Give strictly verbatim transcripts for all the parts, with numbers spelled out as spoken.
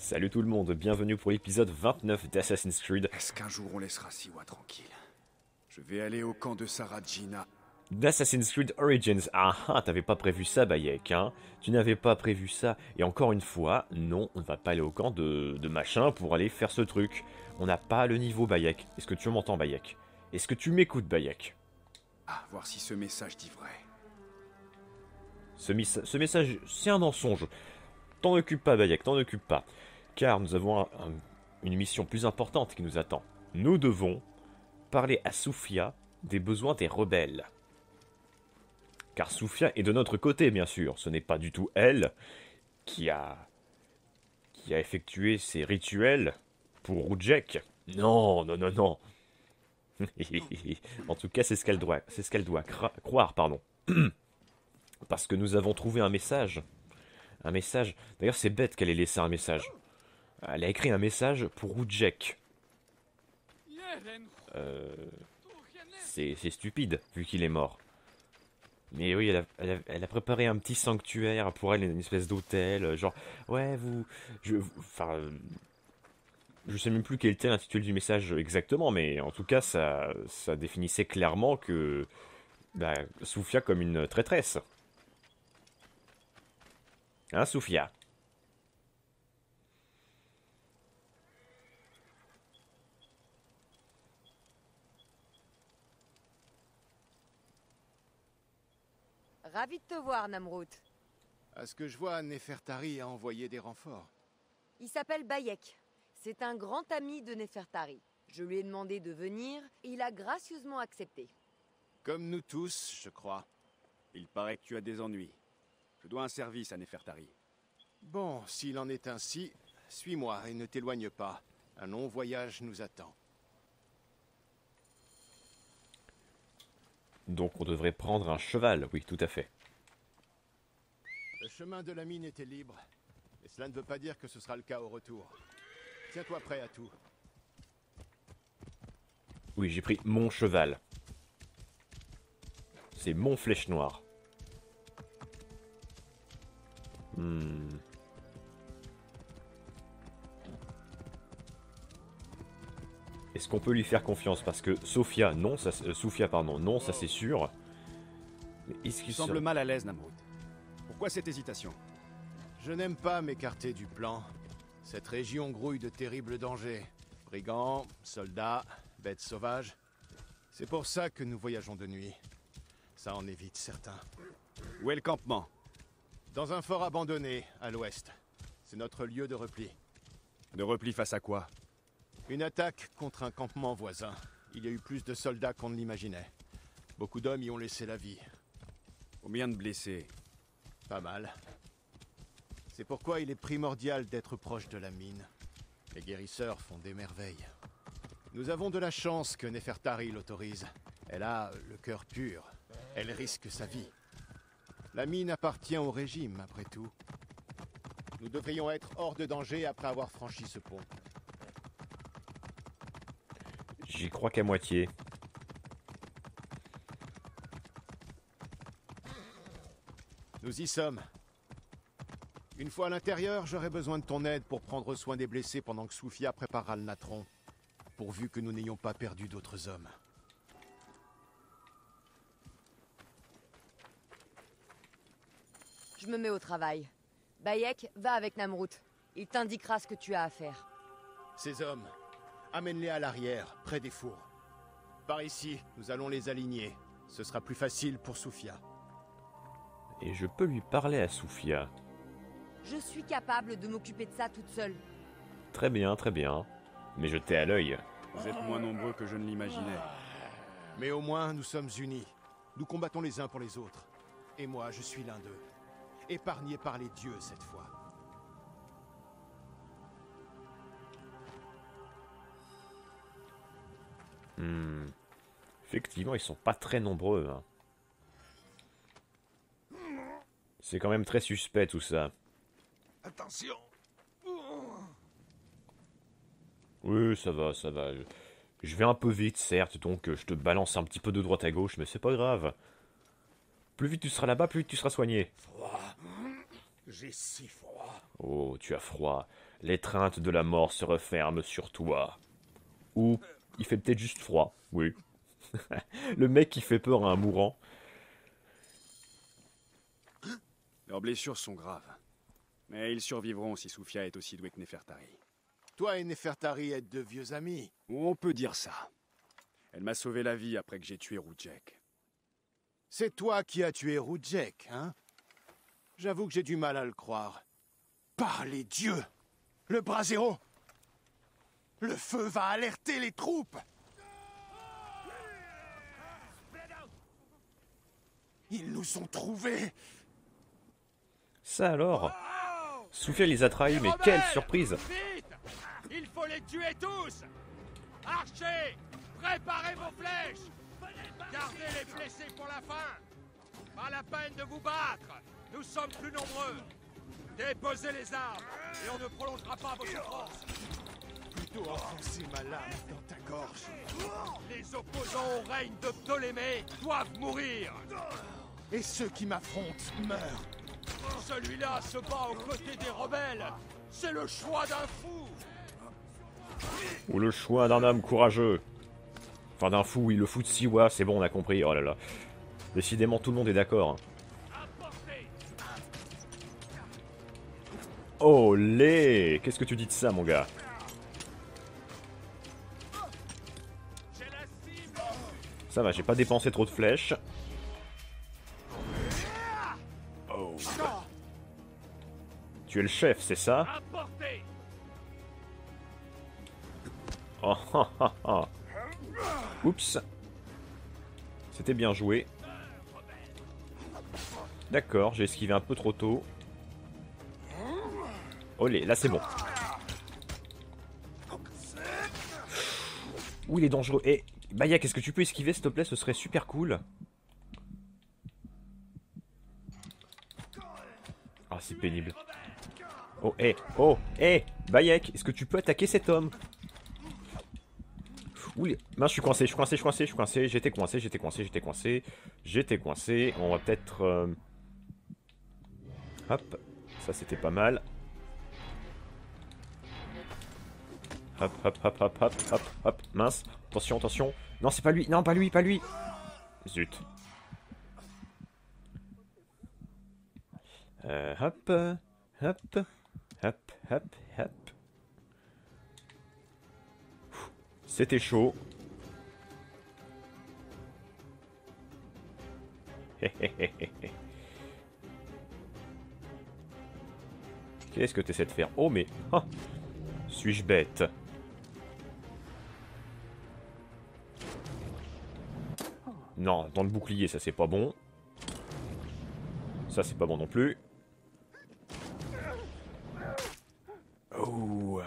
Salut tout le monde, bienvenue pour l'épisode vingt-neuf d'Assassin's Creed. Est-ce qu'un jour on laissera Siwa tranquille? Je vais aller au camp de Sarajina. D'Assassin's Creed Origins. Ah ah, t'avais pas prévu ça, Bayek, hein? Tu n'avais pas prévu ça. Et encore une fois, non, on ne va pas aller au camp de, de machin pour aller faire ce truc. On n'a pas le niveau, Bayek. Est-ce que tu m'entends, Bayek? Est-ce que tu m'écoutes, Bayek? Ah, voir si ce message dit vrai. Ce, ce message, c'est un mensonge. T'en occupe pas, Bayek, t'en occupe pas. Car nous avons un, un, une mission plus importante qui nous attend. Nous devons parler à Soufia des besoins des rebelles. Car Soufia est de notre côté, bien sûr. Ce n'est pas du tout elle qui a, qui a effectué ces rituels pour Rudjek. Non, non, non, non. En tout cas, c'est ce qu'elle doit, c'est ce qu'elle doit croire, pardon. Parce que nous avons trouvé un message. Un message. D'ailleurs, c'est bête qu'elle ait laissé un message. Elle a écrit un message pour Rudjek. Euh, c'est stupide, vu qu'il est mort. Mais oui, elle a, elle, a, elle a préparé un petit sanctuaire pour elle, une espèce d'hôtel. Genre, ouais, vous... Je, enfin... Je sais même plus quel était l'intitulé du message exactement, mais en tout cas, ça, ça définissait clairement que... Bah, Soufia comme une traîtresse. Hein, Soufia? Ravi de te voir, Namrout. À ce que je vois, Nefertari a envoyé des renforts. Il s'appelle Bayek. C'est un grand ami de Nefertari. Je lui ai demandé de venir et il a gracieusement accepté. Comme nous tous, je crois. Il paraît que tu as des ennuis. Je dois un service à Nefertari. Bon, s'il en est ainsi, suis-moi et ne t'éloigne pas. Un long voyage nous attend. Donc on devrait prendre un cheval, oui, tout à fait. Le chemin de la mine était libre, mais cela ne veut pas dire que ce sera le cas au retour. Tiens-toi prêt à tout. Oui, j'ai pris mon cheval. C'est mon flèche noire. Hmm. Est-ce qu'on peut lui faire confiance? Parce que Sophia, non, ça, euh, Soufia, pardon, non, ça c'est sûr. Mais est-ce Tu qu'il sembles se... mal à l'aise, Namrout. Pourquoi cette hésitation? Je n'aime pas m'écarter du plan. Cette région grouille de terribles dangers. Brigands, soldats, bêtes sauvages. C'est pour ça que nous voyageons de nuit. Ça en évite certains. Où est le campement? Dans un fort abandonné, à l'ouest. C'est notre lieu de repli. De repli face à quoi? Une attaque contre un campement voisin. Il y a eu plus de soldats qu'on ne l'imaginait. Beaucoup d'hommes y ont laissé la vie. Combien de blessés? Pas mal. C'est pourquoi il est primordial d'être proche de la mine. Les guérisseurs font des merveilles. Nous avons de la chance que Nefertari l'autorise. Elle a le cœur pur. Elle risque sa vie. La mine appartient au régime, après tout. Nous devrions être hors de danger après avoir franchi ce pont. J'y crois qu'à moitié. Nous y sommes. Une fois à l'intérieur, j'aurai besoin de ton aide pour prendre soin des blessés pendant que Soufia préparera le natron. Pourvu que nous n'ayons pas perdu d'autres hommes. Je me mets au travail. Bayek, va avec Namrout. Il t'indiquera ce que tu as à faire. Ces hommes, amène-les à l'arrière, près des fours. Par ici, nous allons les aligner. Ce sera plus facile pour Soufia. Et je peux lui parler à Soufia. Je suis capable de m'occuper de ça toute seule. Très bien, très bien. Mais je t'ai à l'œil. Vous êtes moins nombreux que je ne l'imaginais. Mais au moins, nous sommes unis. Nous combattons les uns pour les autres. Et moi, je suis l'un d'eux. Épargné par les dieux cette fois. Hmm. Effectivement, ils sont pas très nombreux. Hein. C'est quand même très suspect tout ça. Attention! Oui, ça va, ça va. Je vais un peu vite, certes, donc je te balance un petit peu de droite à gauche, mais c'est pas grave. Plus vite tu seras là-bas, plus vite tu seras soigné. J'ai si froid. Oh, tu as froid. L'étreinte de la mort se referme sur toi. Ou, il fait peut-être juste froid, oui. Le mec qui fait peur à un mourant. Leurs blessures sont graves. Mais ils survivront si Soufia est aussi douée que Nefertari. Toi et Nefertari êtes de vieux amis. On peut dire ça. Elle m'a sauvé la vie après que j'ai tué Rudjek. C'est toi qui as tué Rudjek, hein? J'avoue que j'ai du mal à le croire. Par les dieux! Le brasero! Le feu va alerter les troupes! Ils nous ont trouvés! Ça alors? Soufia les a trahis, mais quelle surprise! Vite! Il faut les tuer tous! Archers! Préparez vos flèches! Gardez les blessés pour la fin! Pas la peine de vous battre! Nous sommes plus nombreux! Déposez les armes, et on ne prolongera pas vos souffrances! Plutôt enfoncer ma lame dans ta gorge. Les opposants au règne de Ptolémée doivent mourir! Et ceux qui m'affrontent meurent. Celui-là se bat aux côtés des rebelles! C'est le choix d'un fou! Ou le choix d'un homme courageux. Enfin d'un fou, oui, le fou de Siwa, c'est bon, on a compris, oh là là. Décidément, tout le monde est d'accord. Olé! Qu'est-ce que tu dis de ça, mon gars? Ça va, j'ai pas dépensé trop de flèches. Oh. Tu es le chef, c'est ça? Oh, ah, ah, ah. Oups. C'était bien joué. D'accord, j'ai esquivé un peu trop tôt. Olé, là c'est bon. Ouh, il est dangereux. Eh, Bayek, est-ce que tu peux esquiver, s'il te plaît? Ce serait super cool. Ah, c'est pénible. Oh, eh, oh, eh, Bayek, est-ce que tu peux attaquer cet homme? Ouh, les... mince, je suis coincé, je suis coincé, je suis coincé, je suis coincé, j'étais coincé, j'étais coincé, j'étais coincé, j'étais coincé. On va peut-être... Euh... Hop, ça c'était pas mal. Hop, hop, hop, hop, hop, hop, hop, mince. Attention, attention. Non, c'est pas lui, non, pas lui, pas lui. Zut. Euh, hop, hop, hop, hop, hop. C'était chaud. Qu'est-ce que tu essaies de faire? Oh, mais... Oh, suis-je bête? Non, dans le bouclier, ça c'est pas bon. Ça c'est pas bon non plus. Oh.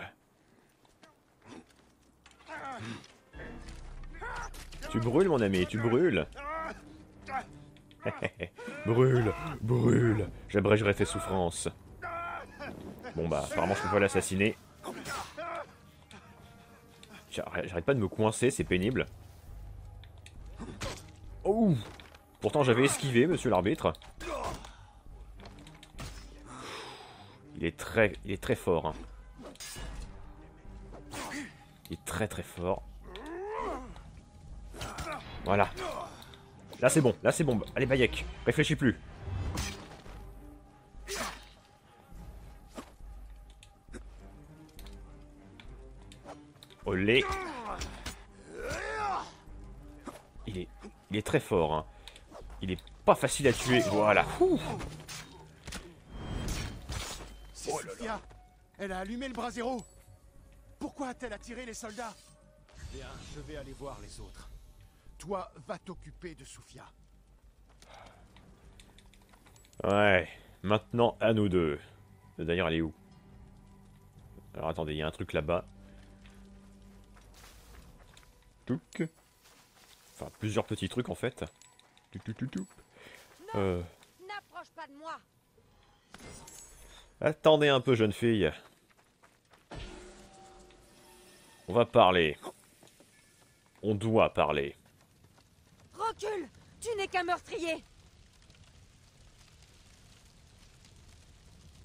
Tu brûles, mon ami, tu brûles. Brûle, brûle. J'abrégerai tes souffrances. Bon bah, apparemment je peux pas l'assassiner. J'arrête pas de me coincer, c'est pénible. Oh. Pourtant j'avais esquivé, monsieur l'arbitre. Il est très, il est très fort. Hein. Il est très très fort. Voilà. Là c'est bon, là c'est bon. Allez Bayek, réfléchis plus. Olé. Il est, il est très fort. Hein. Il est pas facile à tuer. Voilà. Ouh. C'est Soufia. Elle a allumé le brasero. Pourquoi a-t-elle attiré les soldats? Bien, je vais aller voir les autres. Toi, va t'occuper de Soufia. Ouais. Maintenant, à nous deux. D'ailleurs, elle est où? Alors, attendez, il y a un truc là-bas. Touc. Enfin, plusieurs petits trucs, en fait. Touc, touc, touc, touc. Euh... N'approche pas de moi. Attendez un peu, jeune fille. On va parler. On doit parler. Recule. Tu n'es qu'un meurtrier.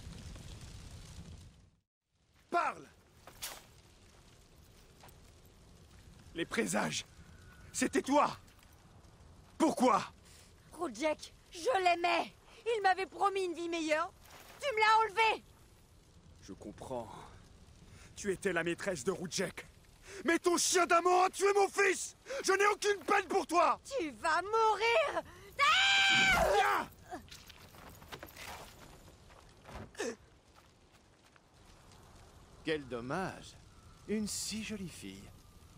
Les présages. C'était toi. Pourquoi? Rudjek, je l'aimais. Il m'avait promis une vie meilleure. Tu me l'as enlevé. Je comprends. Tu étais la maîtresse de Rudjek. Mais ton chien d'amant a tué mon fils. Je n'ai aucune peine pour toi. Tu vas mourir. Viens. Quel dommage. Une si jolie fille.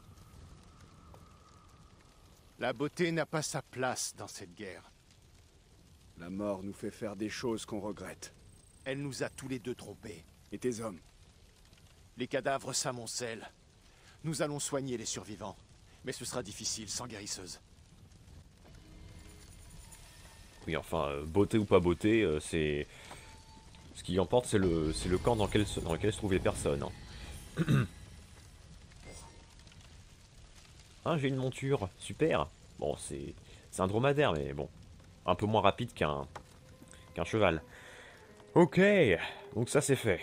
La beauté n'a pas sa place dans cette guerre. La mort nous fait faire des choses qu'on regrette. Elle nous a tous les deux trompés. Et tes hommes? Les cadavres s'amoncellent. Nous allons soigner les survivants. Mais ce sera difficile sans guérisseuse. Oui, enfin, euh, beauté ou pas beauté, euh, c'est... Ce qui emporte, c'est le, c'est le camp dans lequel, se- dans lequel se trouvent les personnes. Hein, Hein, j'ai une monture, super. Bon, c'est c'est un dromadaire, mais bon, un peu moins rapide qu'un qu'un cheval. Ok, donc ça c'est fait.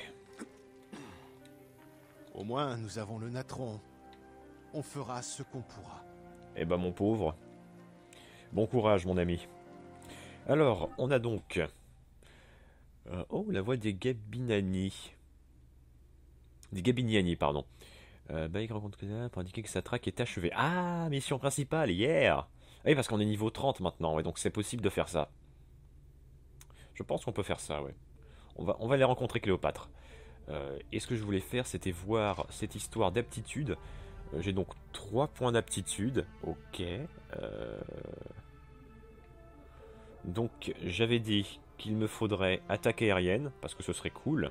Au moins, nous avons le natron. On fera ce qu'on pourra. Eh ben mon pauvre. Bon courage mon ami. Alors, on a donc... euh, oh, la voix des Gabinani. Des Gabiniani, pardon. Euh, Baïk rencontre Kena pour indiquer que sa traque est achevée. Ah, mission principale, hier. Ah oui, parce qu'on est niveau trente maintenant, ouais, donc c'est possible de faire ça. Je pense qu'on peut faire ça, ouais. On va, on va aller rencontrer Cléopâtre. Euh, et ce que je voulais faire, c'était voir cette histoire d'aptitude. Euh, J'ai donc trois points d'aptitude. Ok. Euh... Donc, j'avais dit qu'il me faudrait attaque aérienne, parce que ce serait cool.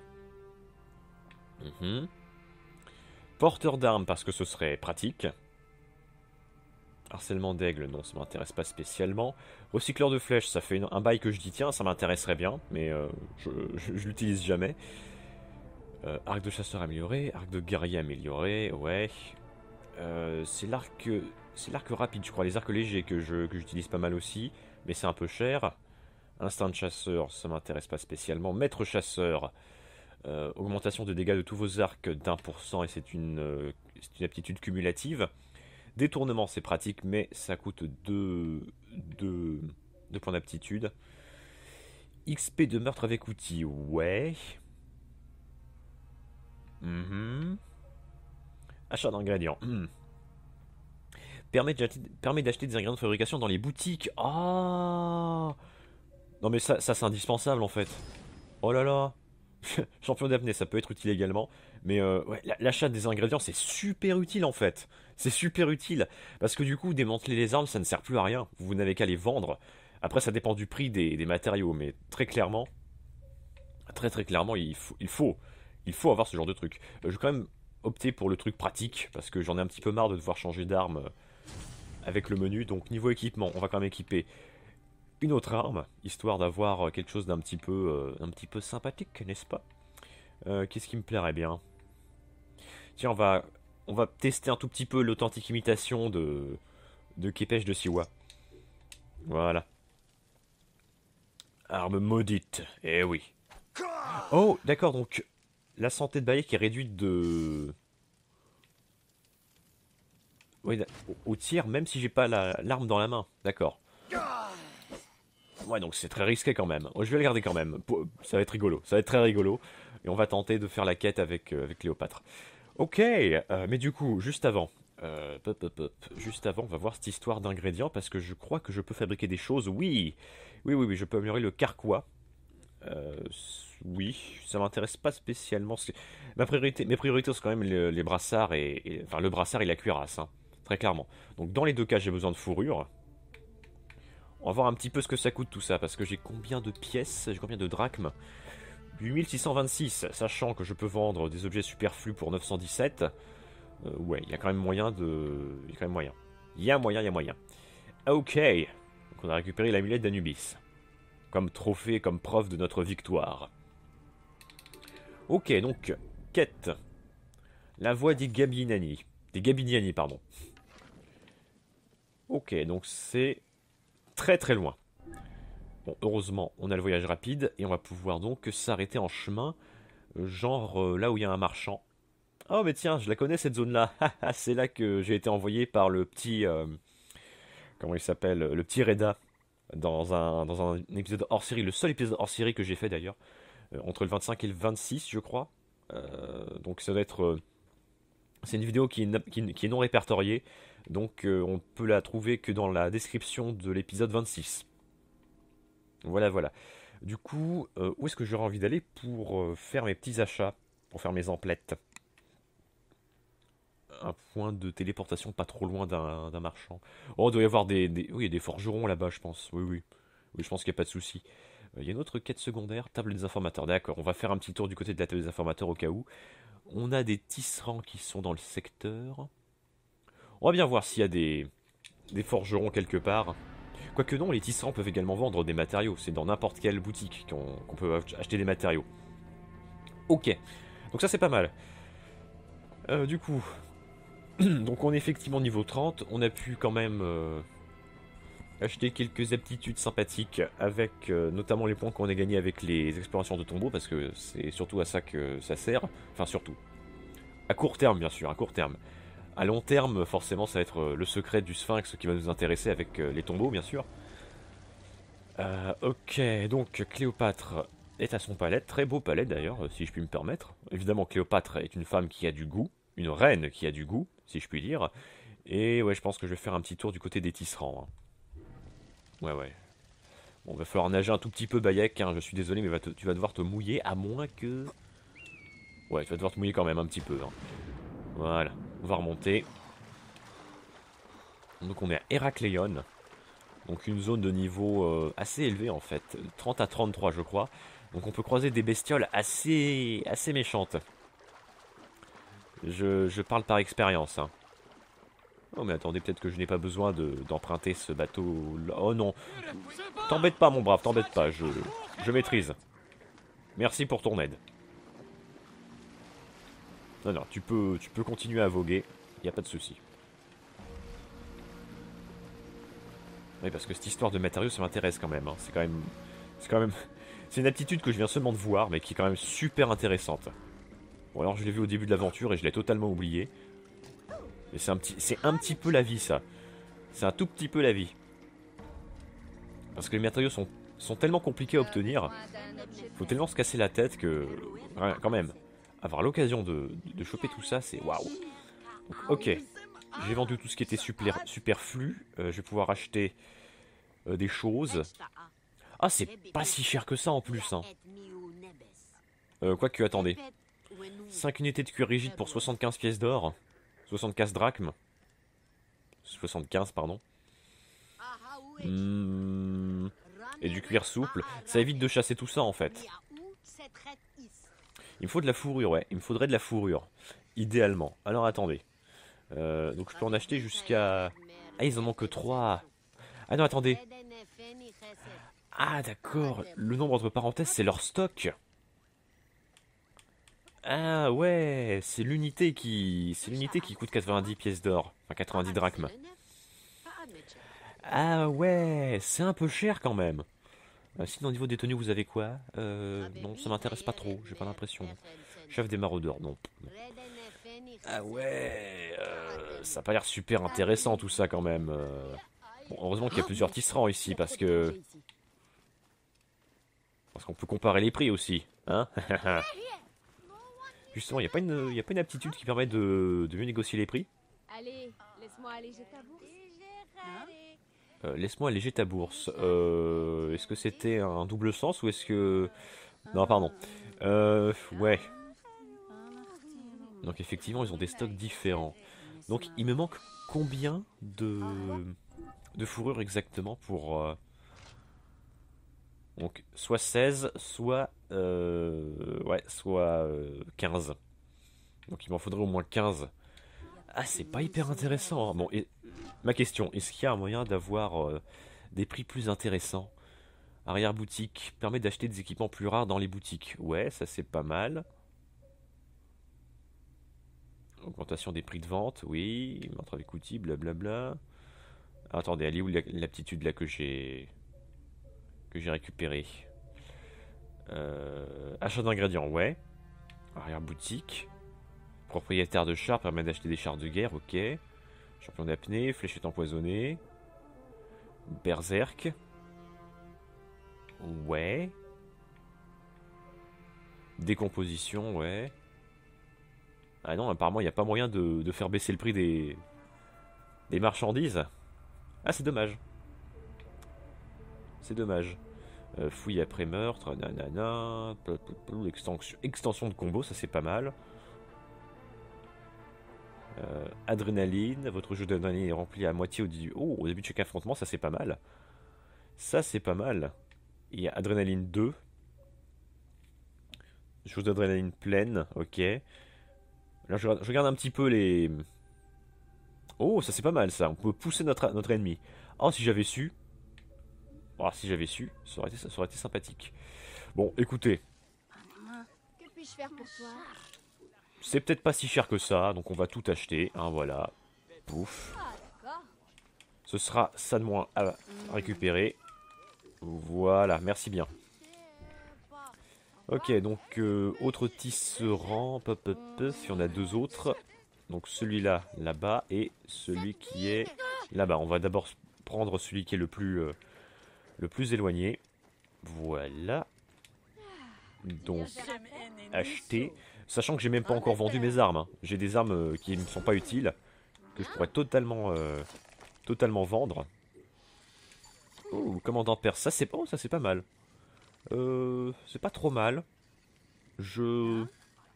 Mhm. Porteur d'armes, parce que ce serait pratique. Harcèlement d'aigle, non, ça m'intéresse pas spécialement. Recycleur de flèches, ça fait une- un bail que je dis, tiens, ça m'intéresserait bien, mais euh, je, je, je l'utilise jamais. Euh, arc de chasseur amélioré, arc de guerrier amélioré, ouais. Euh, c'est l'arc c'est l'arc rapide, je crois, les arcs légers que je que j'utilise pas mal aussi, mais c'est un peu cher. Instinct de chasseur, ça m'intéresse pas spécialement. Maître chasseur, euh, augmentation de dégâts de tous vos arcs d'un pour cent et c'est une, euh, c'est une aptitude cumulative. Détournement, c'est pratique, mais ça coûte deux points d'aptitude. X P de meurtre avec outil, ouais. Mhm. Achat d'ingrédients. Hmm. Permet d'acheter permet d'acheter des ingrédients de fabrication dans les boutiques. Ah, non mais ça, ça c'est indispensable en fait. Oh là là. Champion d'apnée, ça peut être utile également. Mais euh, ouais, la- l'achat des ingrédients, c'est super utile en fait. C'est super utile. Parce que du coup, démanteler les armes, ça ne sert plus à rien. Vous n'avez qu'à les vendre. Après, ça dépend du prix des, des matériaux. Mais très clairement, très très clairement, il faut, il faut, il faut avoir ce genre de truc. Euh, je vais quand même opter pour le truc pratique. Parce que j'en ai un petit peu marre de devoir changer d'arme euh, avec le menu. Donc niveau équipement, on va quand même équiper une autre arme, histoire d'avoir euh, quelque chose d'un petit peu, euh, un petit peu sympathique, n'est-ce pas? Euh, Qu'est-ce qui me plairait bien? Tiens, on va, on va tester un tout petit peu l'authentique imitation de, de Képech de Siwa. Voilà. Arme maudite, eh oui. Oh, d'accord, donc la santé de Bayek est réduite de... Oui, d'a- au, au tir, même si j'ai pas la- l'arme dans la main, d'accord. Ouais, donc c'est très risqué quand même. Je vais le garder quand même. Pour- Ça va être rigolo. Ça va être très rigolo. Et on va tenter de faire la quête avec, euh, avec Cléopâtre. Ok, euh, mais du coup, juste avant, euh, pop, pop, pop, juste avant, on va voir cette histoire d'ingrédients parce que je crois que je peux fabriquer des choses. Oui, oui, oui, oui, je peux améliorer le carquois. Euh, oui, ça m'intéresse pas spécialement. c'est- Ma priorité, mes priorités sont quand même le- les brassards et, et- enfin le brassard et la cuirasse, hein, très clairement. Donc dans les deux cas, j'ai besoin de fourrure. On va voir un petit peu ce que ça coûte tout ça, parce que j'ai combien de pièces, j'ai combien de drachmes? huit mille six cent vingt-six, sachant que je peux vendre des objets superflus pour neuf cent dix-sept. Euh, ouais, il y a quand même moyen de... Il y a quand même moyen. Il y a moyen, il y a moyen. Ok, donc on a récupéré l'amulette d'Anubis. Comme trophée, comme preuve de notre victoire. Ok, donc, quête. La voix des Gabiniani. Des Gabiniani, pardon. Ok, donc c'est... très très loin. Bon, heureusement, on a le voyage rapide et on va pouvoir donc s'arrêter en chemin, euh, genre euh, là où il y a un marchand. Oh mais tiens, je la connais cette zone-là. C'est là que j'ai été envoyé par le petit... euh, comment il s'appelle? Le petit Reda. Dans un, dans un épisode hors-série. Le seul épisode hors-série que j'ai fait d'ailleurs. Euh, entre le vingt-cinq et le vingt-six, je crois. Euh, donc ça doit être... Euh, c'est une vidéo qui est, qui, qui est non répertoriée. Donc euh, on peut la trouver que dans la description de l'épisode vingt-six. Voilà, voilà. Du coup, euh, où est-ce que j'aurais envie d'aller pour euh, faire mes petits achats? Pour faire mes emplettes? Un point de téléportation pas trop loin d'un d'un marchand. Oh, il doit y avoir des, des... Oui, il y a des forgerons là-bas, je pense. Oui, oui. Oui, je pense qu'il n'y a pas de souci. Euh, il y a une autre quête secondaire, table des informateurs. D'accord, on va faire un petit tour du côté de la table des informateurs au cas où. On a des tisserands qui sont dans le secteur. On va bien voir s'il y a des, des forgerons quelque part. Quoique non, les tisserands peuvent également vendre des matériaux. C'est dans n'importe quelle boutique qu'on qu'on peut acheter des matériaux. Ok, donc ça c'est pas mal. Euh, du coup, donc on est effectivement niveau trente. On a pu quand même euh, acheter quelques aptitudes sympathiques avec euh, notamment les points qu'on a gagnés avec les explorations de tombeaux, parce que c'est surtout à ça que ça sert. Enfin surtout. À court terme bien sûr, à court terme. À long terme, forcément, ça va être le secret du Sphinx qui va nous intéresser avec les tombeaux, bien sûr. Euh, ok, donc Cléopâtre est à son palais, très beau palais d'ailleurs, si je puis me permettre. Évidemment, Cléopâtre est une femme qui a du goût, une reine qui a du goût, si je puis dire. Et ouais, je pense que je vais faire un petit tour du côté des tisserands. Hein. Ouais, ouais. Bon, va falloir nager un tout petit peu, Bayek, hein, je suis désolé, mais va te, tu vas devoir te mouiller, à moins que... Ouais, tu vas devoir te mouiller quand même un petit peu. Hein. Voilà, on va remonter. Donc on est à Héracléon. Donc une zone de niveau euh, assez élevé en fait. trente à trente-trois je crois. Donc on peut croiser des bestioles assez, assez méchantes. Je, je parle par expérience. Hein. Oh mais attendez, peut-être que je n'ai pas besoin d'emprunter de, ce bateau. Oh non. T'embête pas mon brave, t'embête pas. Je, je maîtrise. Merci pour ton aide. Non, non, tu peux, tu peux continuer à voguer. Il n'y a pas de souci. Oui, parce que cette histoire de matériaux, ça m'intéresse quand même. Hein. C'est quand même... C'est quand même... C'est une aptitude que je viens seulement de voir, mais qui est quand même super intéressante. Bon, alors je l'ai vu au début de l'aventure et je l'ai totalement oublié. Et c'est un petit... C'est un petit peu la vie, ça. C'est un tout petit peu la vie. Parce que les matériaux sont, sont tellement compliqués à obtenir. Faut tellement se casser la tête que... Quand même. Avoir l'occasion de, de choper tout ça, c'est waouh. Ok. J'ai vendu tout ce qui était super, superflu. Euh, je vais pouvoir acheter euh, des choses. Ah, c'est pas si cher que ça en plus. Hein. Euh, Quoique, attendez. cinq unités de cuir rigide pour soixante-quinze pièces d'or. soixante-quinze drachmes. soixante-quinze, pardon. Mmh. Et du cuir souple. Ça évite de chasser tout ça en fait. Il me faut de la fourrure, ouais. Il me faudrait de la fourrure. Idéalement. Alors attendez. Euh, donc je peux en acheter jusqu'à... Ah, ils en ont que trois. Ah non, attendez. Ah, d'accord. Le nombre entre parenthèses, c'est leur stock. Ah, ouais. C'est l'unité qui... C'est l'unité qui coûte quatre-vingt-dix pièces d'or. Enfin, quatre-vingt-dix drachmes. Ah, ouais. C'est un peu cher quand même. Euh, sinon, au niveau des tenues, vous avez quoi? euh, Non, ça m'intéresse pas trop. J'ai pas l'impression. Chef des maraudeurs, non. Ah ouais, euh, ça a pas l'air super intéressant tout ça quand même. Euh... Bon, heureusement qu'il y a plusieurs tisserands ici parce que... Parce qu'on peut comparer les prix aussi, hein. Justement, il n'y a, pas une... y a pas une aptitude qui permet de, de mieux négocier les prix? Allez, laisse-moi alléger ta bourse. Euh, Laisse-moi alléger ta bourse. Euh, est-ce que c'était un double sens ou est-ce que... Non, pardon. Euh, ouais. Donc effectivement, ils ont des stocks différents. Donc il me manque combien de, de fourrure exactement pour... Euh... Donc soit seize, soit... Euh... Ouais, soit euh, quinze. Donc il m'en faudrait au moins quinze. Ah, c'est pas hyper intéressant. Hein. Bon, et... ma question, est-ce qu'il y a un moyen d'avoir euh, des prix plus intéressants? Arrière-boutique permet d'acheter des équipements plus rares dans les boutiques. Ouais, ça c'est pas mal. Augmentation des prix de vente, oui. Montre avec outil, blablabla. Ah, attendez, elle est où l'aptitude là que j'ai que j'ai récupéré? euh... Achat d'ingrédients, ouais. Arrière-boutique. Propriétaire de char permet d'acheter des chars de guerre, ok. Champion d'apnée, fléchette empoisonnée. Berserk. Ouais. Décomposition, ouais. Ah non, apparemment, il n'y a pas moyen de, de faire baisser le prix des, des marchandises. Ah, c'est dommage. C'est dommage. Euh, fouille après meurtre, nanana. Extension, extension de combo, ça c'est pas mal. Euh, adrénaline, votre jeu d'adrénaline est rempli à moitié au début. Oh, au début de chaque affrontement, ça c'est pas mal. Ça c'est pas mal. Il y a adrénaline deux. Jeu d'adrénaline pleine, ok. Là je, je regarde un petit peu les... Oh, ça c'est pas mal ça, on peut pousser notre, notre ennemi. Oh, si j'avais su... Oh, si j'avais su, ça aurait été, ça aurait été sympathique. Bon, écoutez. Que puis-je faire pour toi? C'est peut-être pas si cher que ça, donc on va tout acheter, hein, voilà. Pouf. Ce sera ça de moins à récupérer. Voilà, merci bien. Ok, donc euh, autre tisserand, pop, pop, pop, il y en a deux autres. Donc celui-là, là-bas, et celui qui est là-bas. On va d'abord prendre celui qui est le plus, euh, le plus éloigné. Voilà. Donc, acheter. Sachant que j'ai même pas encore vendu mes armes. Hein. J'ai des armes euh, qui ne sont pas utiles, que je pourrais totalement, euh, totalement vendre. Oh, commandant perse, ça c'est oh, ça c'est pas mal. Euh, c'est pas trop mal. Je...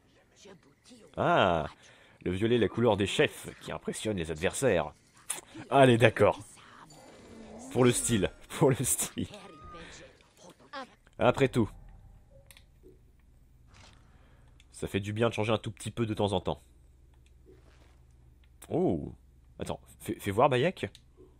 Ah, le violet, la couleur des chefs, qui impressionne les adversaires. Allez, d'accord. Pour le style, pour le style. Après tout. Ça fait du bien de changer un tout petit peu de temps en temps. Oh. Attends, fais, fais voir Bayek.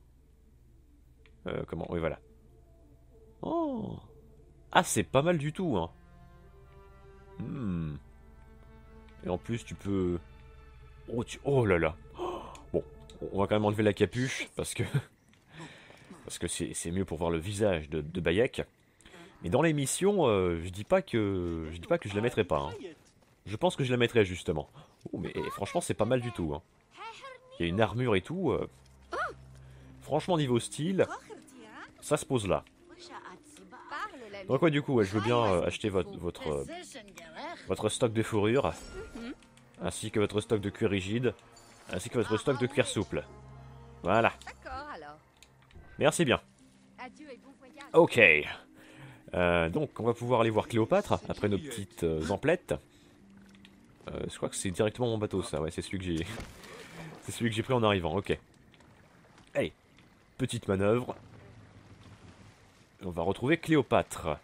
Euh, comment? Oui, voilà. Oh. Ah, c'est pas mal du tout, hein. Hmm. Et en plus, tu peux... Oh, tu... oh là là. Bon, on va quand même enlever la capuche, parce que... parce que c'est mieux pour voir le visage de, de Bayek. Mais dans l'émission, euh, je dis pas que... je dis pas que je la mettrai pas, hein. Je pense que je la mettrai, justement. Oh, mais franchement, c'est pas mal du tout, hein. Il y a une armure et tout. Euh... Franchement, niveau style, ça se pose là. Donc ouais, du coup, ouais, je veux bien euh, acheter votre votre, euh, votre stock de fourrure, ainsi que votre stock de cuir rigide, ainsi que votre stock de cuir souple. Voilà. Merci bien. Ok. Euh, donc, on va pouvoir aller voir Cléopâtre, après nos petites euh, emplettes. Euh, je crois que c'est directement mon bateau, ça. Ouais, c'est celui que j'ai... c'est celui que j'ai pris en arrivant, ok. Allez, petite manœuvre. On va retrouver Cléopâtre.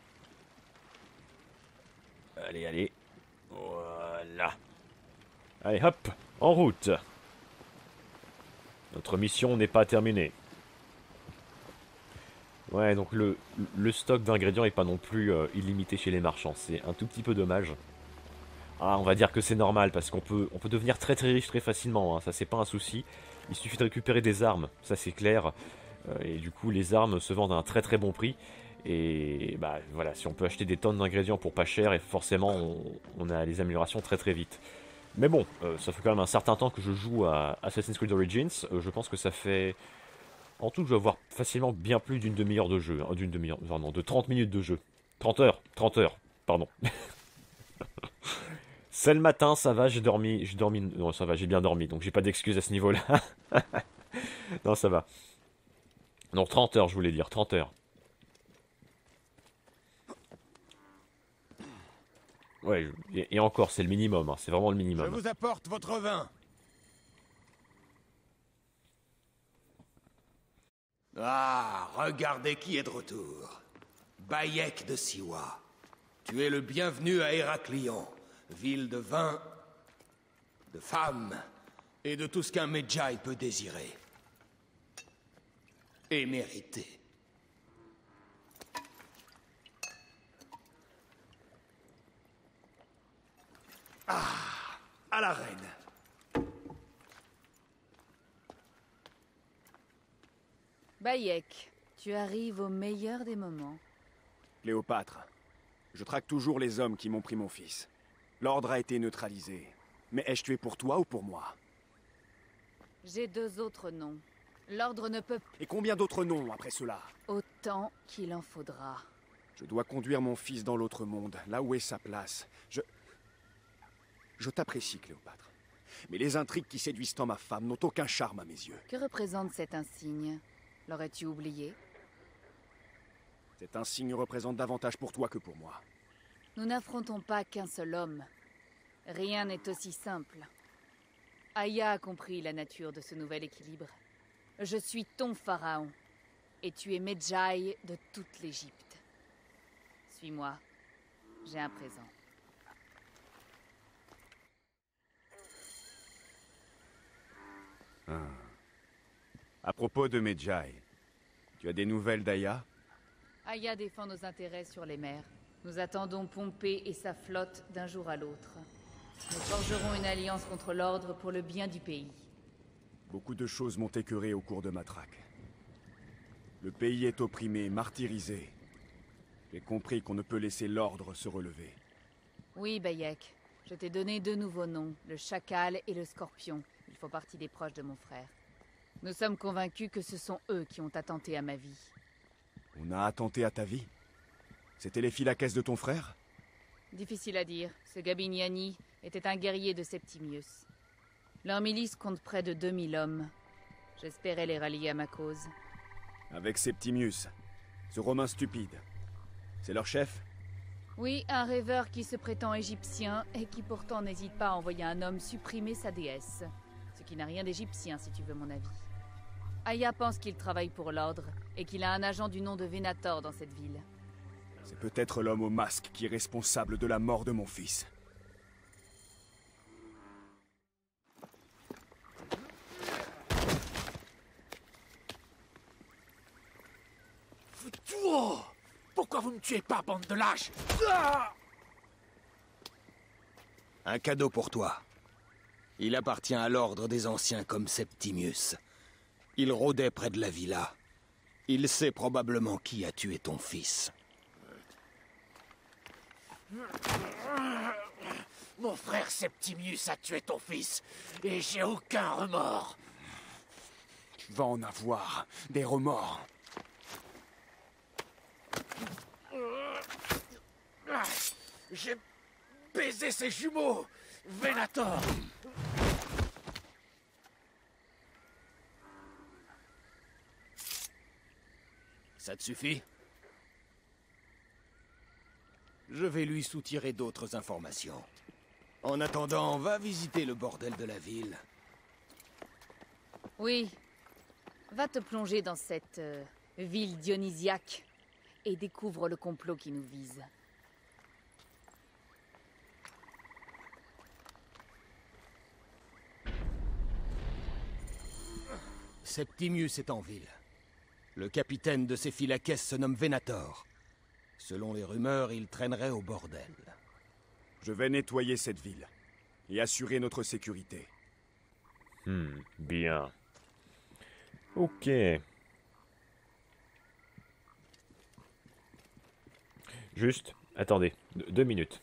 Allez, allez. Voilà. Allez, hop, en route. Notre mission n'est pas terminée. Ouais, donc le, le stock d'ingrédients n'est pas non plus euh, illimité chez les marchands. C'est un tout petit peu dommage. Ah, on va dire que c'est normal, parce qu'on peut, on peut devenir très très riche très facilement. Hein, ça, c'est pas un souci. Il suffit de récupérer des armes, ça c'est clair. Euh, et du coup, les armes se vendent à un très très bon prix. Et bah voilà, si on peut acheter des tonnes d'ingrédients pour pas cher, et forcément on, on a les améliorations très très vite. Mais bon, euh, ça fait quand même un certain temps que je joue à Assassin's Creed Origins. Euh, je pense que ça fait... En tout, je dois avoir facilement bien plus d'une demi-heure de jeu. Hein, d'une demi-heure, non, de trente minutes de jeu. trente heures, trente heures, pardon. C'est le matin, ça va, j'ai dormi, j'ai dormi, non ça va, j'ai bien dormi, donc j'ai pas d'excuses à ce niveau-là. Non, ça va. Non, trente heures, je voulais dire, trente heures. Ouais, et, et encore, c'est le minimum, hein, c'est vraiment le minimum. Je vous apporte votre vin. Ah, regardez qui est de retour. Bayek de Siwa. Tu es le bienvenu à Héraclion, ville de vin, de femmes et de tout ce qu'un Medjay peut désirer. Et mériter. Ah, à la reine. Bayek, tu arrives au meilleur des moments. Cléopâtre, je traque toujours les hommes qui m'ont pris mon fils. L'ordre a été neutralisé. Mais ai-je tué pour toi ou pour moi? J'ai deux autres noms. L'ordre ne peut... Et combien d'autres noms après cela? Autant qu'il en faudra. Je dois conduire mon fils dans l'autre monde, là où est sa place. Je... Je t'apprécie, Cléopâtre. Mais les intrigues qui séduisent tant ma femme n'ont aucun charme à mes yeux. Que représente cet insigne? L'aurais-tu oublié? Cet insigne représente davantage pour toi que pour moi. Nous n'affrontons pas qu'un seul homme. Rien n'est aussi simple. Aya a compris la nature de ce nouvel équilibre. Je suis ton pharaon, et tu es Medjay de toute l'Égypte. Suis-moi, j'ai un présent. Ah. À propos de Medjay, tu as des nouvelles d'Aya? Aya défend nos intérêts sur les mers. Nous attendons Pompée et sa flotte d'un jour à l'autre. Nous forgerons une alliance contre l'ordre pour le bien du pays. Beaucoup de choses m'ont écœuré au cours de ma traque. Le pays est opprimé, martyrisé. J'ai compris qu'on ne peut laisser l'ordre se relever. Oui, Bayek. Je t'ai donné deux nouveaux noms, le Chacal et le Scorpion. Ils font partie des proches de mon frère. Nous sommes convaincus que ce sont eux qui ont attenté à ma vie. On a attenté à ta vie? C'était les Phylakès de ton frère? Difficile à dire. Ce Gabiniani était un guerrier de Septimius. Leur milice compte près de deux mille hommes. J'espérais les rallier à ma cause. Avec Septimius, ce Romain stupide. C'est leur chef? Oui, un rêveur qui se prétend égyptien et qui pourtant n'hésite pas à envoyer un homme supprimer sa déesse. Ce qui n'a rien d'égyptien, si tu veux mon avis. Aya pense qu'il travaille pour l'ordre et qu'il a un agent du nom de Venator dans cette ville. C'est peut-être l'homme au masque qui est responsable de la mort de mon fils. Futuo! Pourquoi vous ne tuez pas, bande de lâches? Un cadeau pour toi. Il appartient à l'ordre des anciens comme Septimius. Il rôdait près de la villa. Il sait probablement qui a tué ton fils. Mon frère Septimius a tué ton fils, et j'ai aucun remords. Tu vas en avoir des remords. J'ai baisé ses jumeaux, Venator. Ça te suffit? Je vais lui soutirer d'autres informations. En attendant, va visiter le bordel de la ville. Oui. Va te plonger dans cette euh, ville dionysiaque et découvre le complot qui nous vise. Septimius est en ville. Le capitaine de ces Phylakès se nomme Venator. Selon les rumeurs, il traînerait au bordel. Je vais nettoyer cette ville et assurer notre sécurité. Hmm, bien. Ok. Juste, attendez, deux, deux minutes.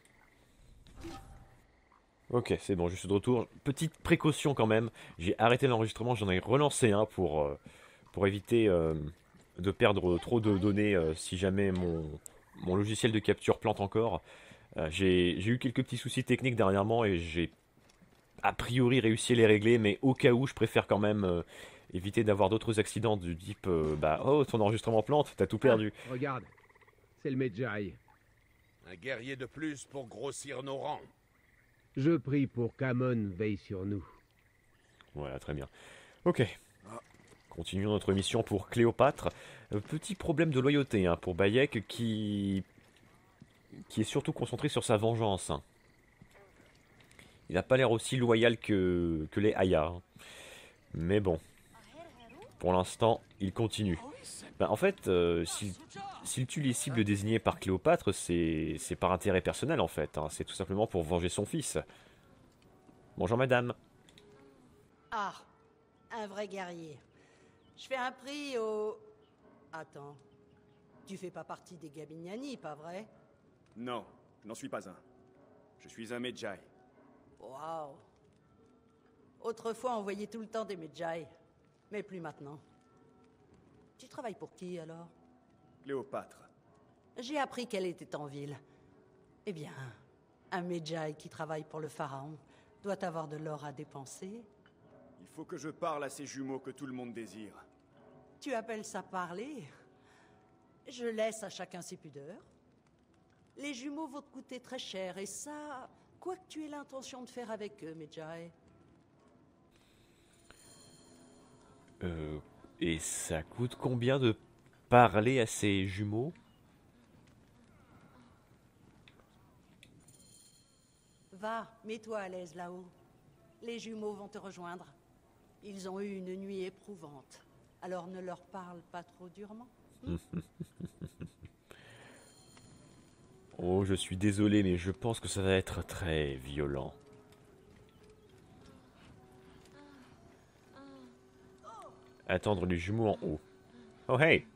Ok, c'est bon, je suis de retour. Petite précaution quand même, j'ai arrêté l'enregistrement, j'en ai relancé un pour, euh, pour éviter euh, de perdre trop de données euh, si jamais mon, mon logiciel de capture plante encore. Euh, j'ai j'ai eu quelques petits soucis techniques dernièrement et j'ai a priori réussi à les régler, mais au cas où, je préfère quand même euh, éviter d'avoir d'autres accidents du type euh, bah oh, ton enregistrement plante, t'as tout perdu. Ah, regarde, c'est le Medjay. Un guerrier de plus pour grossir nos rangs. Je prie pour qu'Amon veille sur nous. Voilà, très bien. Ok. Continuons notre mission pour Cléopâtre. Euh, petit problème de loyauté hein, pour Bayek qui... qui est surtout concentré sur sa vengeance. Hein. Il n'a pas l'air aussi loyal que, que les Aya. Hein. Mais bon. Pour l'instant, il continue. Ben, en fait, euh, s'il s'il tue les cibles désignées par Cléopâtre, c'est c'est par intérêt personnel en fait. Hein. C'est tout simplement pour venger son fils. Bonjour madame. Ah, un vrai guerrier. Je fais un prix au... Attends. Tu fais pas partie des Gabiniani, pas vrai? Non, je n'en suis pas un. Je suis un Medjay. Waouh. Autrefois, on voyait tout le temps des Medjay, mais plus maintenant. Tu travailles pour qui, alors? Cléopâtre. J'ai appris qu'elle était en ville. Eh bien, un Medjay qui travaille pour le pharaon doit avoir de l'or à dépenser. Il faut que je parle à ces jumeaux que tout le monde désire. Tu appelles ça parler? Je laisse à chacun ses pudeurs. Les jumeaux vont te coûter très cher, et ça, quoi que tu aies l'intention de faire avec eux, Medjay. Euh, et ça coûte combien de parler à ces jumeaux? Va, mets-toi à l'aise là-haut. Les jumeaux vont te rejoindre. Ils ont eu une nuit éprouvante, alors ne leur parle pas trop durement. Oh, je suis désolé, mais je pense que ça va être très violent. Attendre les jumeaux en haut. Oh hey!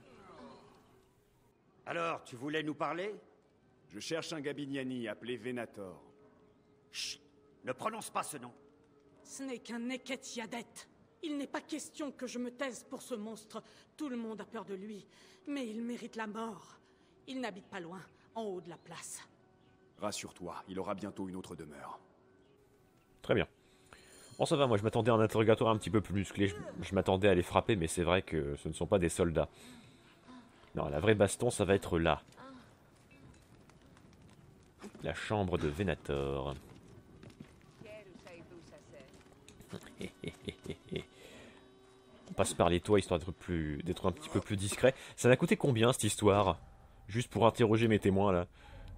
Alors, tu voulais nous parler? Je cherche un Gabiniani appelé Venator. Chut! Ne prononce pas ce nom. Ce n'est qu'un Neket Yadet. Il n'est pas question que je me taise pour ce monstre. Tout le monde a peur de lui, mais il mérite la mort. Il n'habite pas loin, en haut de la place. Rassure-toi, il aura bientôt une autre demeure. Très bien. Bon, ça va, moi je m'attendais à un interrogatoire un petit peu plus musclé. Je, je m'attendais à les frapper, mais c'est vrai que ce ne sont pas des soldats. Non, la vraie baston, ça va être là. La chambre de Venator. On passe par les toits histoire d'être plus, d'être un petit peu plus discret. Ça m'a coûté combien cette histoire? Juste pour interroger mes témoins là.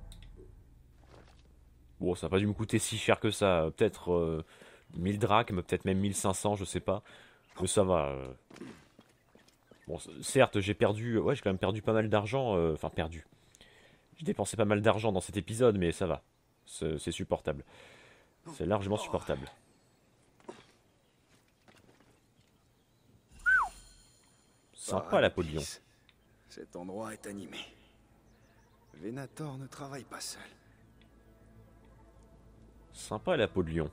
Bon, ça n'a pas dû me coûter si cher que ça. Peut-être euh, mille drachmes, peut-être même mille cinq cents, je sais pas. Mais ça va. Euh... Bon, certes, j'ai perdu. Ouais, j'ai quand même perdu pas mal d'argent. Euh... Enfin, perdu. J'ai dépensé pas mal d'argent dans cet épisode, mais ça va. C'est supportable. C'est largement supportable. Sympa la peau de lion. Cet endroit est animé. Venator ne travaille pas seul. Sympa la peau de lion.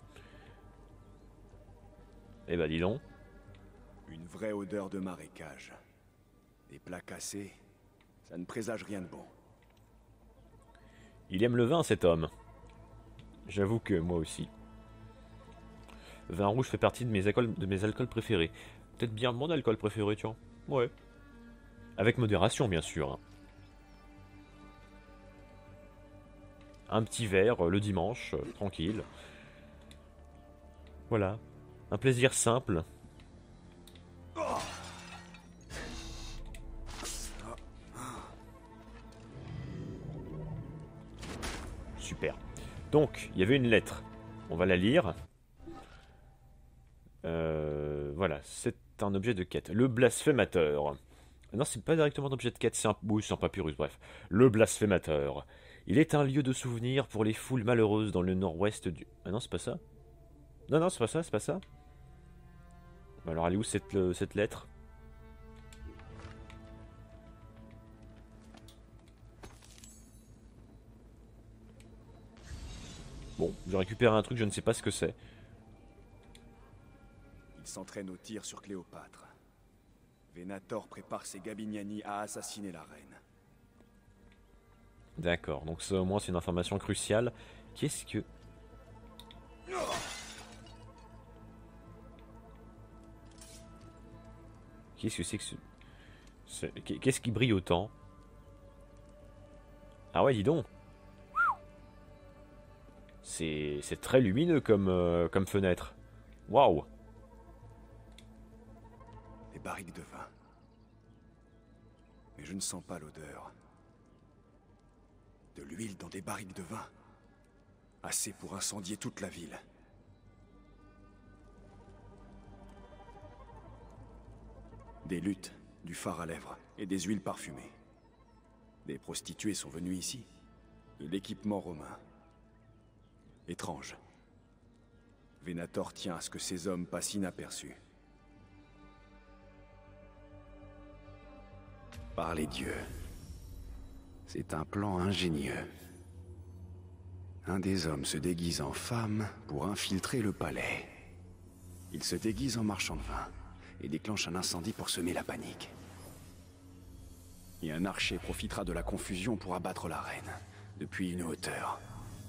Eh ben dis donc. Une vraie odeur de marécage. Des plats cassés, ça ne présage rien de bon. Il aime le vin cet homme. J'avoue que moi aussi. Vin rouge fait partie de mes alcools, de mes alcools préférés. Peut-être bien mon alcool préféré, tiens. Ouais. Avec modération, bien sûr. Hein. Un petit verre euh, le dimanche, euh, tranquille. Voilà. Un plaisir simple. Super. Donc, il y avait une lettre. On va la lire. Euh, voilà, c'est un objet de quête. Le blasphémateur. Non, c'est pas directement un objet de quête, c'est un... Oui, c'est un papyrus, bref. Le blasphémateur. Il est un lieu de souvenir pour les foules malheureuses dans le nord-ouest du... Ah non, c'est pas ça. Non, non, c'est pas ça, c'est pas ça. Alors, elle est où cette, euh, cette lettre? Bon, j'ai récupéré un truc, je ne sais pas ce que c'est. Il s'entraîne au tir sur Cléopâtre. Venator prépare ses Gabiniani à assassiner la reine. D'accord, donc ça au moins c'est une information cruciale. Qu'est-ce que... Qu'est-ce que c'est que ce... Qu'est-ce qui brille autant? Ah ouais, dis donc. C'est très lumineux comme, euh, comme fenêtre. Waouh. Des barriques de vin. Mais je ne sens pas l'odeur. De l'huile dans des barriques de vin. Assez pour incendier toute la ville. Des luttes, du fard à lèvres et des huiles parfumées. Des prostituées sont venues ici. De l'équipement romain. Étrange. Venator tient à ce que ces hommes passent inaperçus. Par les dieux. C'est un plan ingénieux. Un des hommes se déguise en femme pour infiltrer le palais. Il se déguise en marchand de vin et déclenche un incendie pour semer la panique. Et un archer profitera de la confusion pour abattre la reine, depuis une hauteur.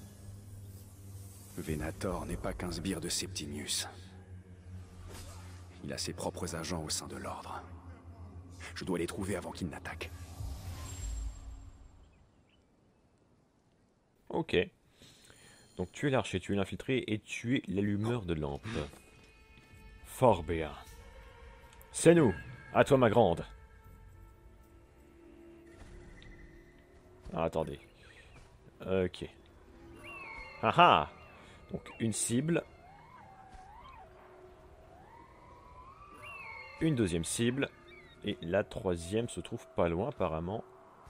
Venator n'est pas qu'un sbire de Septimius. Il a ses propres agents au sein de l'ordre. Je dois les trouver avant qu'ils n'attaquent. Ok. Donc tu es l'archer, tu es l'infiltré et tu es l'allumeur de lampe. Fort bien. C'est nous. À toi ma grande. Ah, attendez. Ok. Ah ah. Donc une cible. Une deuxième cible. Et la troisième se trouve pas loin apparemment.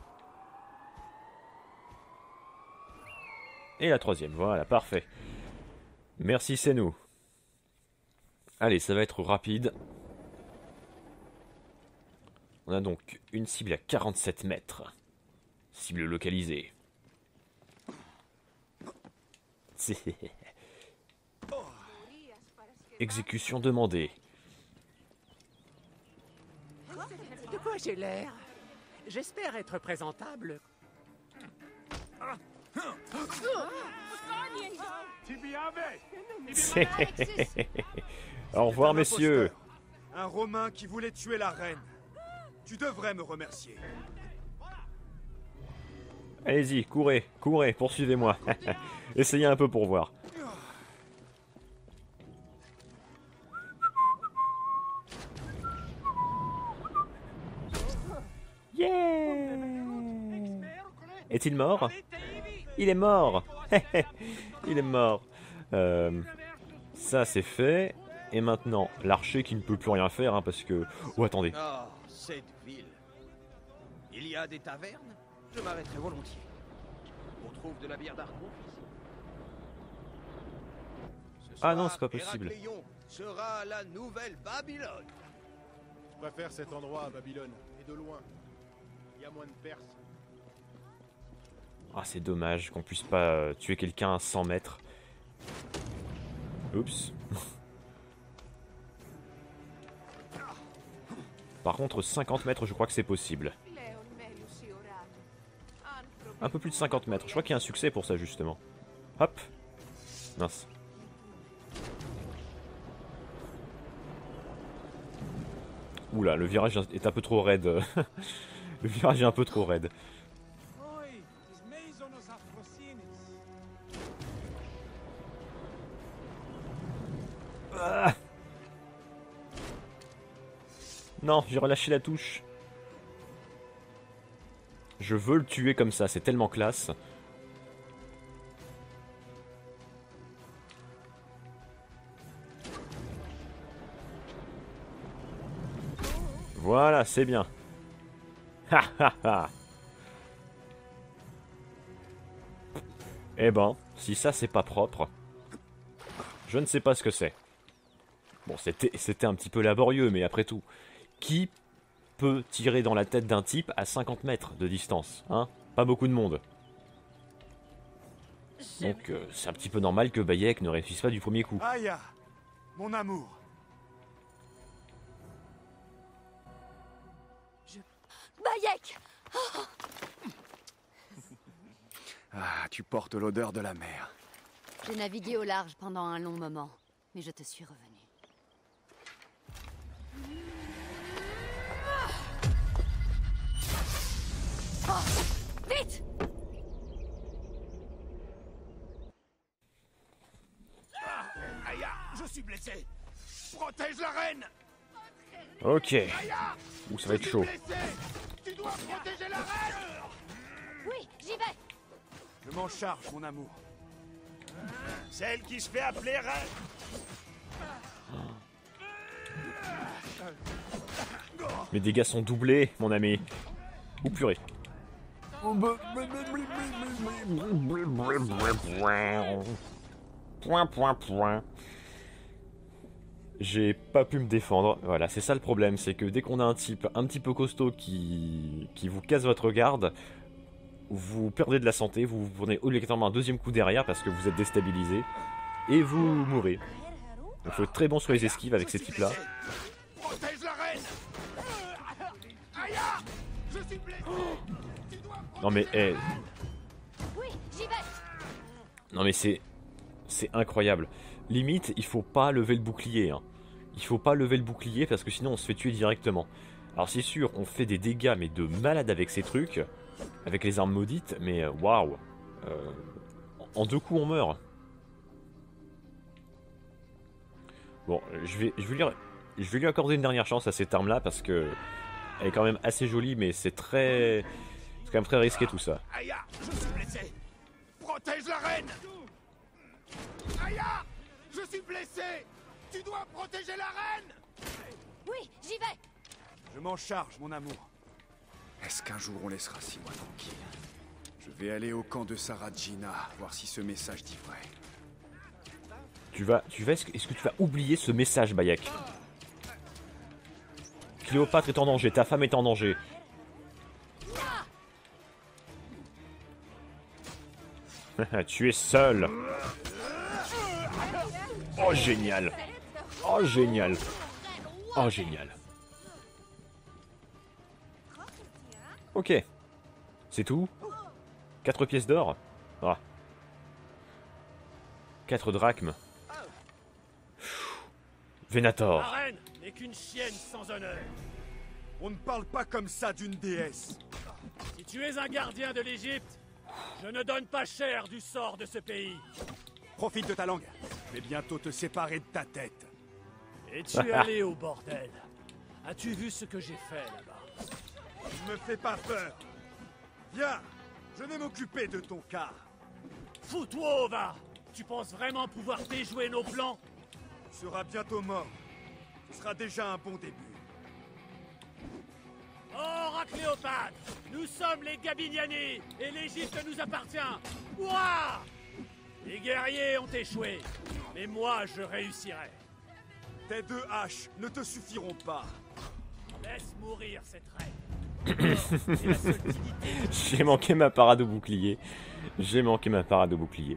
Et la troisième, voilà, parfait. Merci, c'est nous. Allez, ça va être rapide. On a donc une cible à quarante-sept mètres. Cible localisée. Exécution demandée. De quoi j'ai l'air? J'espère être présentable. Au revoir, messieurs. Un Romain qui voulait tuer la reine. Tu devrais me remercier. Allez-y, courez, courez, poursuivez-moi. Essayez un peu pour voir. Yeah! Est-il mort? Il est mort. Il est mort. Euh, ça, c'est fait. Et maintenant, l'archer qui ne peut plus rien faire, hein, parce que... Oh, attendez. Oh, cette ville. Il y a des tavernes? Je m'arrêterai volontiers. On trouve de la bière d'Argon ici. Ah non, c'est pas possible. Héracléon sera la nouvelle Babylone. Je préfère cet endroit à Babylone, et de loin. Il y a moins de Perses. Ah, c'est dommage qu'on puisse pas euh, tuer quelqu'un à cent mètres. Oups. Par contre, cinquante mètres, je crois que c'est possible. Un peu plus de cinquante mètres. Je crois qu'il y a un succès pour ça, justement. Hop. Mince. Oula, le virage est un peu trop raide. Le virage est un peu trop raide. Ah, non, j'ai relâché la touche. Je veux le tuer comme ça, c'est tellement classe. Voilà, c'est bien. Ha ha ha. Eh ben, si ça c'est pas propre, je ne sais pas ce que c'est. Bon, c'était c'était un petit peu laborieux, mais après tout, qui peut tirer dans la tête d'un type à cinquante mètres de distance, hein? Pas beaucoup de monde. Donc euh, c'est un petit peu normal que Bayek ne réussisse pas du premier coup. Aya, mon amour. Je... Bayek! Oh, Ah, tu portes l'odeur de la mer. j'ai navigué au large pendant un long moment, mais je te suis revenu. Oh, vite! Ah, Aya, je suis blessé. Protège la reine. Ok. Aya, Ouh, ça va être chaud. blessé. Tu dois protéger la reine. Oui, j'y vais! Je m'en charge, mon amour. Celle qui se fait appeler reine. Mes dégâts sont doublés, mon ami. Ouh, purée. Point, point, point. J'ai pas pu me défendre. Voilà, c'est ça le problème, c'est que dès qu'on a un type un petit peu costaud qui, qui vous casse votre garde, vous perdez de la santé, vous vous prenez obligatoirement un deuxième coup derrière parce que vous êtes déstabilisé, et vous mourrez. Donc il faut être très bon sur les esquives avec ces types-là. Protège la reine. Aya, je suis blessé. Tu dois Non mais, eh, Oui, j'y vais. non mais c'est, c'est incroyable. Limite, il faut pas lever le bouclier. Hein. Il faut pas lever le bouclier parce que sinon on se fait tuer directement. Alors c'est sûr, on fait des dégâts mais de malade avec ces trucs, avec les armes maudites, mais waouh, euh, en deux coups on meurt. Bon, je vais, je vais lui, je vais lui accorder une dernière chance à cette arme-là parce que elle est quand même assez jolie, mais c'est très, c'est quand même très risqué tout ça. Aya, je suis blessé. Protège la reine. Aya, je suis blessé. Tu dois protéger la reine. Oui, j'y vais. Je m'en charge, mon amour. Est-ce qu'un jour on laissera Siwa tranquille? Je vais aller au camp de Sarah Gina, voir si ce message dit vrai. Tu vas, tu vas, est-ce que, est-ce que tu vas oublier ce message, Bayek? Cléopâtre est en danger, ta femme est en danger. Tu es seul. Oh génial. Oh génial. Oh génial. Ok. C'est tout? Quatre pièces d'or? Ah. Quatre drachmes. Venator. La reine n'est qu'une chienne sans honneur. On ne parle pas comme ça d'une déesse. Si tu es un gardien de l'Égypte, je ne donne pas cher du sort de ce pays. Profite de ta langue. Je vais bientôt te séparer de ta tête. Et tu es allé au bordel. As-tu vu ce que j'ai fait là-bas? Ne me fais pas peur. Viens, je vais m'occuper de ton cas. Fous-toi, va. Tu penses vraiment pouvoir déjouer nos plans? Tu seras bientôt mort. Ce sera déjà un bon début. Or à Cléopâtre, nous sommes les Gabiniani et l'Égypte nous appartient. Ouah! Les guerriers ont échoué, mais moi je réussirai. Tes deux haches ne te suffiront pas. Laisse mourir cette reine. C'est la seule dignité. J'ai manqué ma parade au bouclier. J'ai manqué ma parade au bouclier.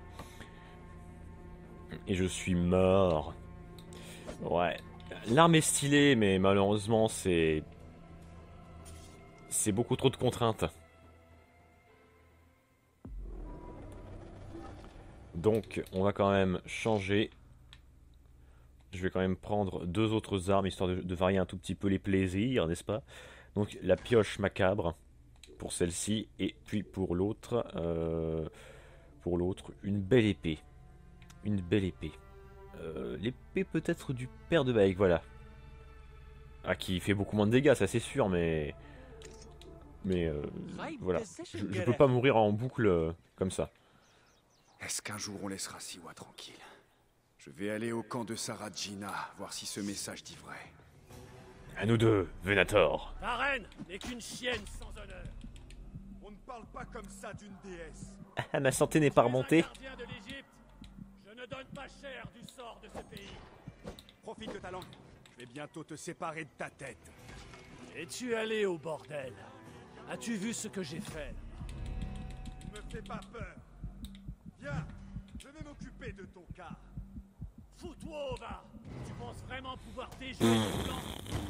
Et je suis mort. Ouais. L'arme est stylée, mais malheureusement, c'est... C'est beaucoup trop de contraintes. Donc, on va quand même changer. Je vais quand même prendre deux autres armes, histoire de, de varier un tout petit peu les plaisirs, n'est-ce pas? Donc, la pioche macabre, pour celle-ci, et puis pour l'autre, euh, pour l'autre, une belle épée. Une belle épée. Euh, L'épée peut-être du père de Bayek, voilà. Ah, qui fait beaucoup moins de dégâts, ça c'est sûr, mais... Mais euh, voilà, je, je peux pas mourir en boucle euh, comme ça. Est-ce qu'un jour on laissera Siwa tranquille? Je vais aller au camp de Sarah Gina, voir si ce message dit vrai. À nous deux, Venator. Ta reine n'est qu'une chienne sans honneur. On ne parle pas comme ça d'une déesse. Ah, ma santé n'est pas remontée. Gardien de l'Égypte, je ne donne pas cher du sort de ce pays. Profite de ta langue. Je vais bientôt te séparer de ta tête. Et tu es allé au bordel. As-tu vu ce que j'ai fait? Ne me fais pas peur. Viens, je vais m'occuper de ton cas. Fous-toi, va. Tu penses vraiment pouvoir déjouer nos plans?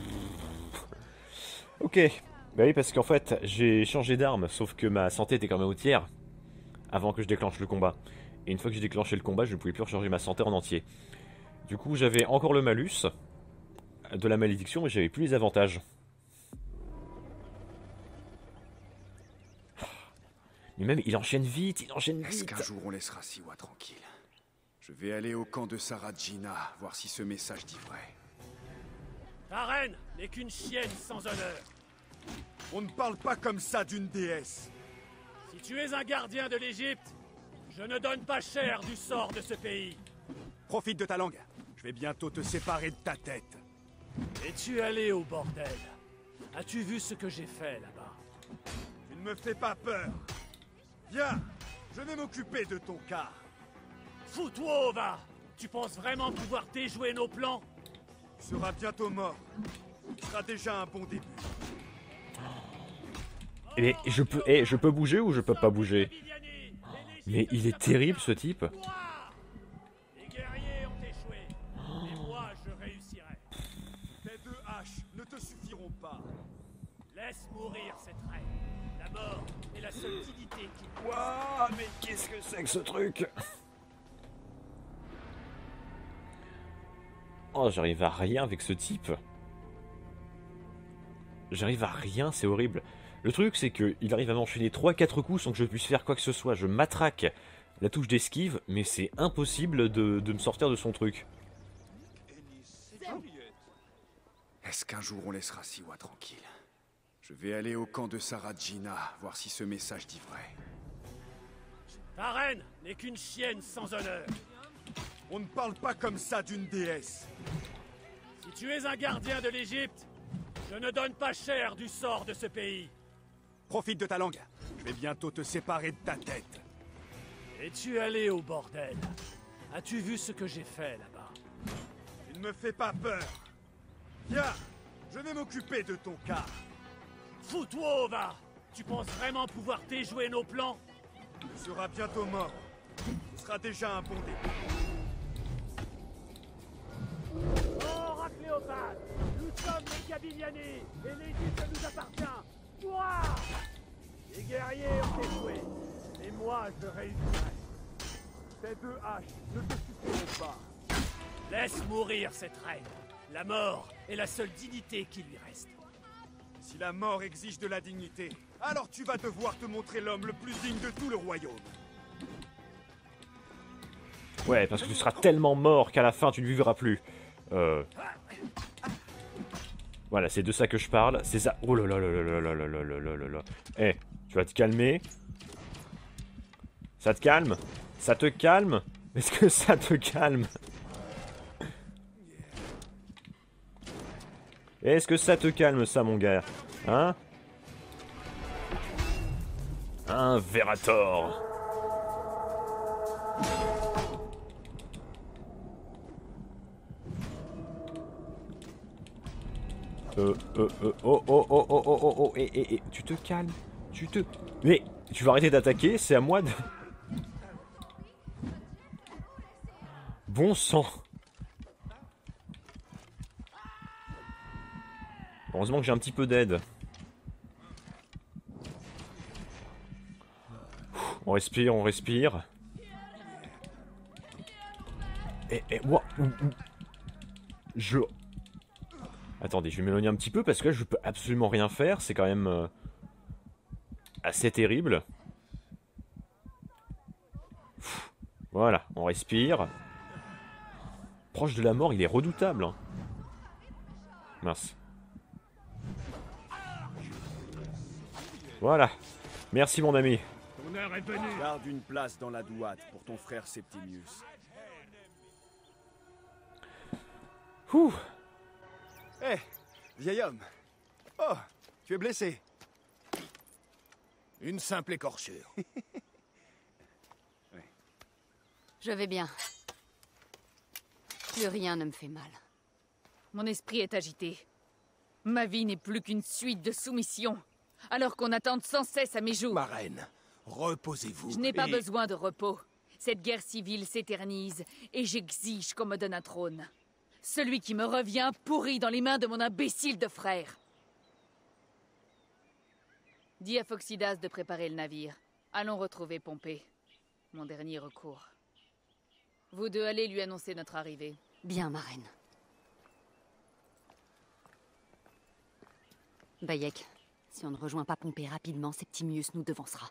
Ok. Bah oui, parce qu'en fait, j'ai changé d'arme, sauf que ma santé était quand même au tiers avant que je déclenche le combat. Et une fois que j'ai déclenché le combat, je ne pouvais plus recharger ma santé en entier. Du coup, j'avais encore le malus de la malédiction, mais j'avais plus les avantages. Mais même, il enchaîne vite, il enchaîne vite. Est-ce qu'un jour on laissera Siwa tranquille? Je vais aller au camp de Sarah Gina, voir si ce message dit vrai. Ta reine n'est qu'une chienne sans honneur. On ne parle pas comme ça d'une déesse. Si tu es un gardien de l'Égypte, je ne donne pas cher du sort de ce pays. Profite de ta langue. Je vais bientôt te séparer de ta tête. Et tu es allé au bordel. As-tu vu ce que j'ai fait là-bas? Tu ne me fais pas peur. Viens, je vais m'occuper de ton cas. Fous-toi, va. Tu penses vraiment pouvoir déjouer nos plans? Tu seras bientôt mort. Ce sera déjà un bon début. Mais je peux, eh, je peux bouger ou je peux pas bouger? Mais il est terrible ce type. Les guerriers ont échoué, et moi je réussirai. Tes deux haches ne te suffiront pas. Laisse mourir cette reine. La mort est la seule dignité qui... Waouh, mais qu'est-ce que c'est que ce truc? Oh, j'arrive à rien avec ce type. J'arrive à rien, c'est horrible. Le truc, c'est qu'il arrive à m'enchaîner trois quatre coups sans que je puisse faire quoi que ce soit. Je matraque la touche d'esquive, mais c'est impossible de, de me sortir de son truc. Est-ce qu'un jour on laissera Siwa tranquille? Je vais aller au camp de Sarajina, voir si ce message dit vrai. Ta reine n'est qu'une chienne sans honneur. On ne parle pas comme ça d'une déesse. Si tu es un gardien de l'Égypte, je ne donne pas cher du sort de ce pays. Profite de ta langue. Je vais bientôt te séparer de ta tête. Es-tu allé au bordel? As-tu vu ce que j'ai fait là-bas? Tu ne me fais pas peur. Viens, je vais m'occuper de ton cas. Fous-toi, va! Tu penses vraiment pouvoir déjouer nos plans? Tu seras bientôt mort. Ce sera déjà un bon début. Oh, Cléopâtre! Nous sommes les Kabyliani, et l'Égypte nous appartient! Ouah! Les guerriers ont échoué, et moi je réussirai. Tes deux haches ne te suffiront pas. Laisse mourir cette reine. La mort est la seule dignité qui lui reste. Si la mort exige de la dignité, alors tu vas devoir te montrer l'homme le plus digne de tout le royaume. Ouais, parce que tu seras tellement mort qu'à la fin tu ne vivras plus. Euh... Voilà, c'est de ça que je parle. C'est ça. Oh là là là là là là là là là là là. Eh, tu vas te calmer. Ça te calme? Ça te calme? Est-ce que ça te calme? Est-ce que ça te calme, ça, mon gars? Hein? Un Verator. Euh, euh, euh, oh, oh, oh, oh, oh, oh, oh, et, et, et, tu te calmes, tu te... Mais, tu vas arrêter d'attaquer, c'est à moi de... Bon sang. Heureusement que j'ai un petit peu d'aide. On respire, on respire. Et, et, moi... Je... Attendez, je vais m'éloigner un petit peu parce que là, je peux absolument rien faire. C'est quand même euh, assez terrible. Voilà, on respire. Proche de la mort, il est redoutable. Hein. Mince. Voilà. Merci, mon ami. Ton heure est venue. Garde une place dans la douate pour ton frère Septimius. Ouh. Hé, hey, vieil homme. Oh, tu es blessé. Une simple écorchure. Oui. Je vais bien. Plus rien ne me fait mal. Mon esprit est agité. Ma vie n'est plus qu'une suite de soumissions, alors qu'on attende sans cesse à mes jours. Ma reine, reposez-vous. Je n'ai pas et... besoin de repos. Cette guerre civile s'éternise, et j'exige qu'on me donne un trône. Celui qui me revient pourri dans les mains de mon imbécile de frère. Dis à Phoxidas de préparer le navire. Allons retrouver Pompée. Mon dernier recours. Vous deux allez lui annoncer notre arrivée. Bien, ma reine. Bayek, si on ne rejoint pas Pompée rapidement, Septimius nous devancera.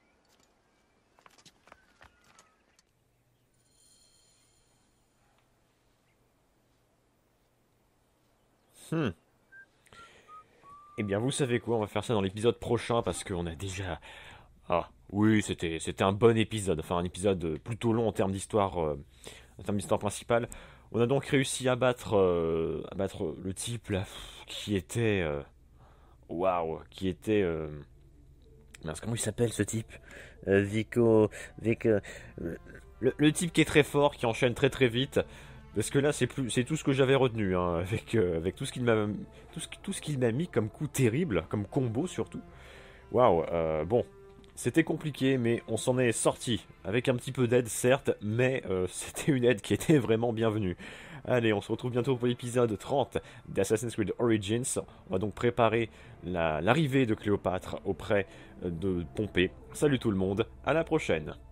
Hmm. Eh bien, vous savez quoi, on va faire ça dans l'épisode prochain parce qu'on a déjà... Ah, oui, c'était c'était un bon épisode, enfin un épisode plutôt long en termes d'histoire, euh, en termes d'histoire principale. On a donc réussi à battre, euh, à battre le type là, qui était... Waouh, wow, qui était... Euh... Mince, comment il s'appelle ce type euh, Vico... Vic, euh, le, le type qui est très fort, qui enchaîne très très vite. Parce que là, c'est plus, c'est tout ce que j'avais retenu, hein, avec, euh, avec tout ce qu'il m'a, tout ce, tout ce qu'il m'a mis comme coup terrible, comme combo surtout. Waouh, euh, bon, c'était compliqué, mais on s'en est sorti. Avec un petit peu d'aide, certes, mais euh, c'était une aide qui était vraiment bienvenue. Allez, on se retrouve bientôt pour l'épisode trente d'Assassin's Creed Origins. On va donc préparer la- l'arrivée de Cléopâtre auprès de Pompée. Salut tout le monde, à la prochaine.